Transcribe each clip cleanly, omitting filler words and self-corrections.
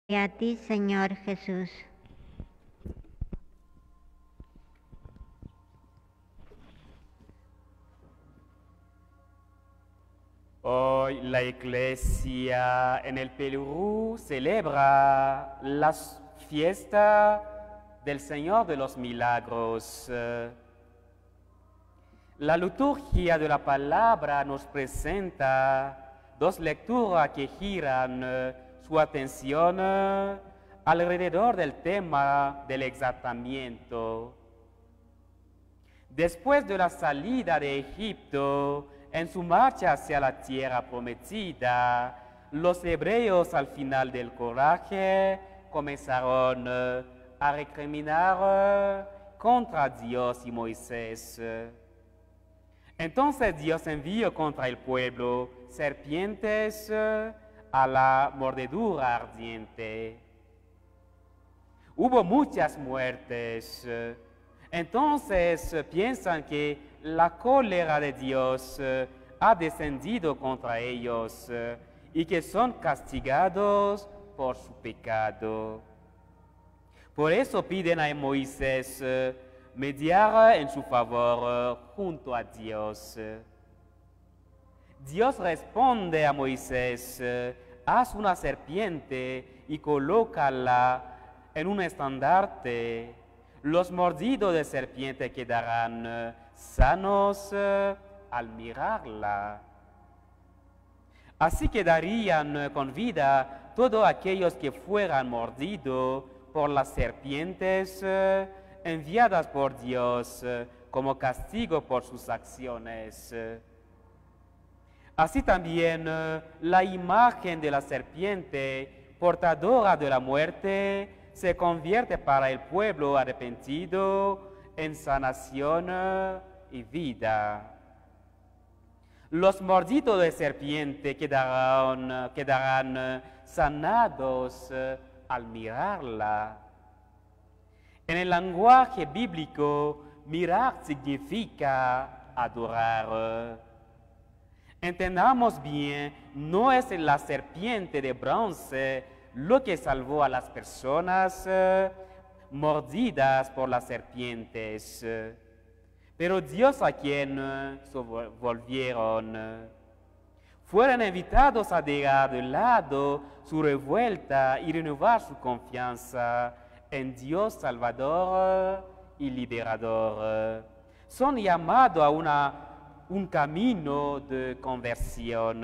a ti, Señor Jesús. Hoy la Iglesia en el Perú celebra la fiesta del Señor de los Milagros. La liturgia de la palabra nos presenta dos lecturas que giran su atención alrededor del tema del exaltamiento. Después de la salida de Egipto, en su marcha hacia la tierra prometida, los hebreos al final del coraje comenzaron a recriminar contra Dios y Moisés. Entonces Dios envió contra el pueblo serpientes a la mordedura ardiente. Hubo muchas muertes. Entonces piensan que la cólera de Dios ha descendido contra ellos y que son castigados por su pecado. Por eso piden a Moisés mediar en su favor junto a Dios. Dios responde a Moisés: haz una serpiente y colócala en un estandarte. Los mordidos de serpiente quedarán sanos al mirarla. Así quedarían con vida todos aquellos que fueran mordidos por las serpientes enviadas por Dios como castigo por sus acciones. Así también la imagen de la serpiente portadora de la muerte se convierte para el pueblo arrepentido en sanación y vida. Los mordidos de serpiente quedarán sanados al mirarla. En el lenguaje bíblico, mirar significa adorar. Entendamos bien, no es la serpiente de bronce lo que salvó a las personas mordidas por las serpientes, pero Dios a quien se volvieron. Fueron invitados a dejar de lado su revuelta y renovar su confianza en Dios Salvador y Liberador. Son llamados a un camino de conversión.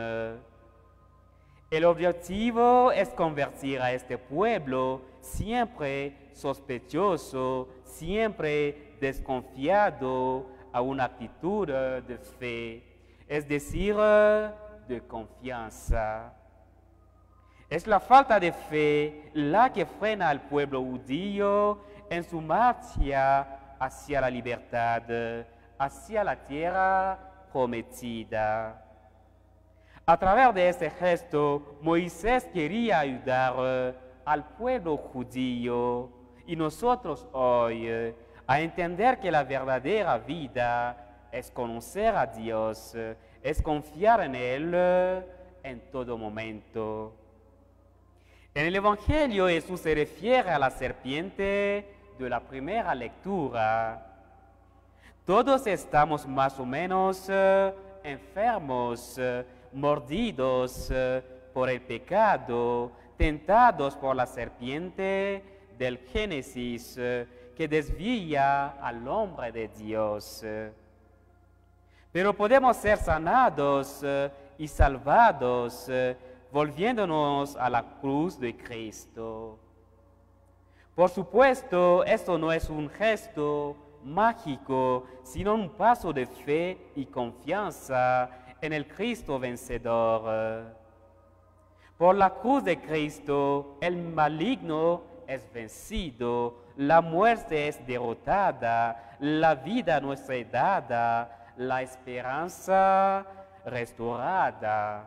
El objetivo es convertir a este pueblo siempre sospechoso, siempre desconfiado, a una actitud de fe, es decir, de confianza. Es la falta de fe la que frena al pueblo judío en su marcha hacia la libertad, hacia la tierra prometida. A través de este gesto, Moisés quería ayudar al pueblo judío y nosotros hoy a entender que la verdadera vida es conocer a Dios, es confiar en Él en todo momento. En el Evangelio Jesús se refiere a la serpiente de la primera lectura. Todos estamos más o menos enfermos, mordidos por el pecado, tentados por la serpiente del Génesis que desvía al hombre de Dios. Pero podemos ser sanados y salvados volviéndonos a la cruz de Cristo. Por supuesto, esto no es un gesto mágico, sino un paso de fe y confianza en el Cristo vencedor. Por la cruz de Cristo, el maligno es vencido, la muerte es derrotada, la vida nos es dada, la esperanza restaurada.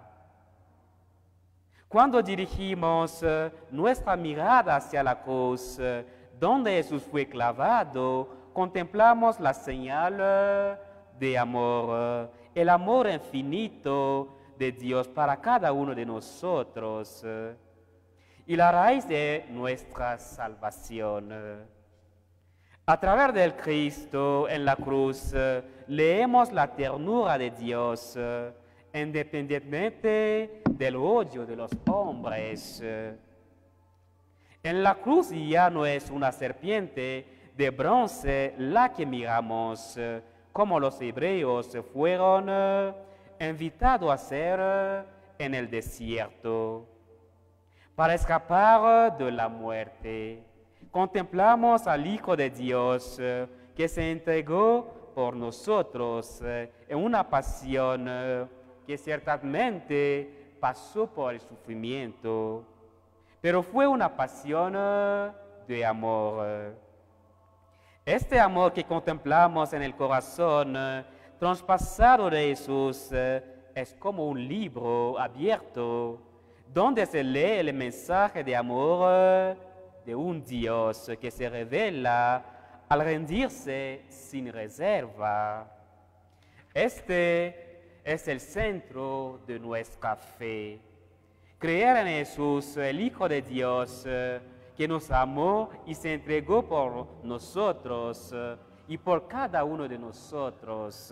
Cuando dirigimos nuestra mirada hacia la cruz, donde Jesús fue clavado, contemplamos la señal de amor, el amor infinito de Dios para cada uno de nosotros. y la raíz de nuestra salvación. A través del Cristo en la cruz, leemos la ternura de Dios, independientemente del odio de los hombres. En la cruz ya no es una serpiente de bronce la que miramos, como los hebreos fueron invitados a hacer en el desierto. Para escapar de la muerte, contemplamos al Hijo de Dios que se entregó por nosotros en una pasión que ciertamente pasó por el sufrimiento, pero fue una pasión de amor. Este amor que contemplamos en el corazón traspasado de Jesús es como un libro abierto donde se lee el mensaje de amor de un Dios que se revela al rendirse sin reserva. Este es el centro de nuestra fe. Creer en Jesús, el Hijo de Dios, que nos amó y se entregó por nosotros y por cada uno de nosotros.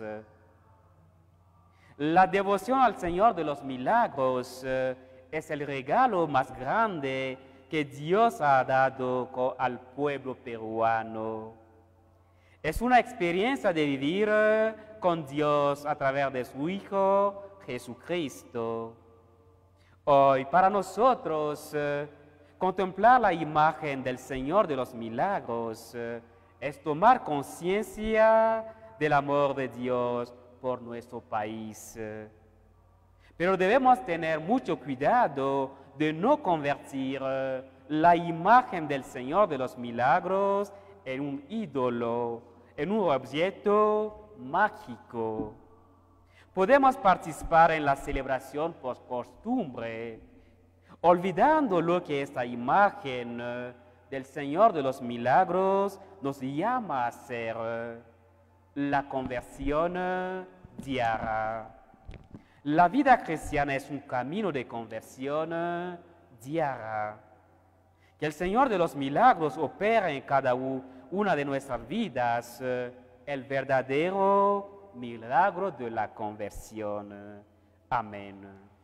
La devoción al Señor de los milagros es el regalo más grande que Dios ha dado al pueblo peruano. Es una experiencia de vivir con Dios a través de su Hijo Jesucristo. Hoy, para nosotros, contemplar la imagen del Señor de los milagros es tomar conciencia del amor de Dios por nuestro país. Pero debemos tener mucho cuidado de no convertir la imagen del Señor de los milagros en un ídolo, en un objeto mágico. Podemos participar en la celebración por costumbre, olvidando lo que esta imagen del Señor de los milagros nos llama a hacer, la conversión diaria. La vida cristiana es un camino de conversión diaria. Que el Señor de los milagros opere en cada una de nuestras vidas el verdadero milagro de la conversión. Amén.